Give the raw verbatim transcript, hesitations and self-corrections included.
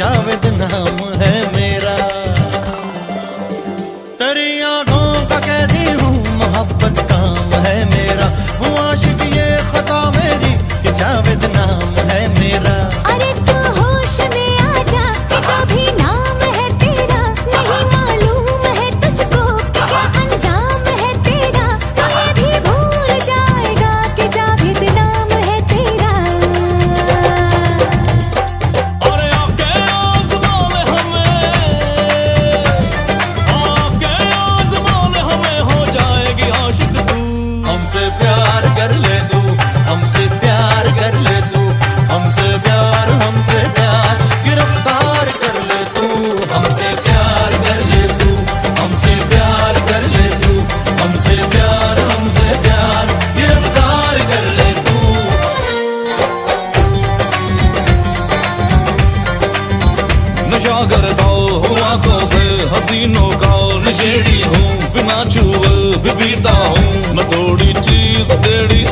जावेद नाम है मेरा। तेरी आंखों का कैदी हूँ, मोहब्बत काम है मेरा। हूँ आशिक ये खता मेरी कि जावेद नाम है मेरा। अरे तू होश में आ जा कि जो भी नाम है तेरा, नहीं मालूम है तुझको कि क्या अंजाम है तेरा। तो ये भी भूल जाएगा कि जावेद नाम है तेरा। अरे आके आज़मा ले हमें, आके आज़मा ले हमें, हो जाएगी आशिक तू। हमसे प्यार कर ले तू, हमसे प्यार कर ले तू, हमसे प्यार हमसे प्यार गिरफ्तार कर ले तू। हमसे प्यार कर ले तू, हमसे प्यार कर ले तू, हमसे प्यार हमसे प्यार गिरफ्तार कर ले तू। नशा करता हूँ आंखों से हसीनों का नशेड़ी हूँ, बिना छुए भी पीता हूँ। न थोड़ी चीज तेरी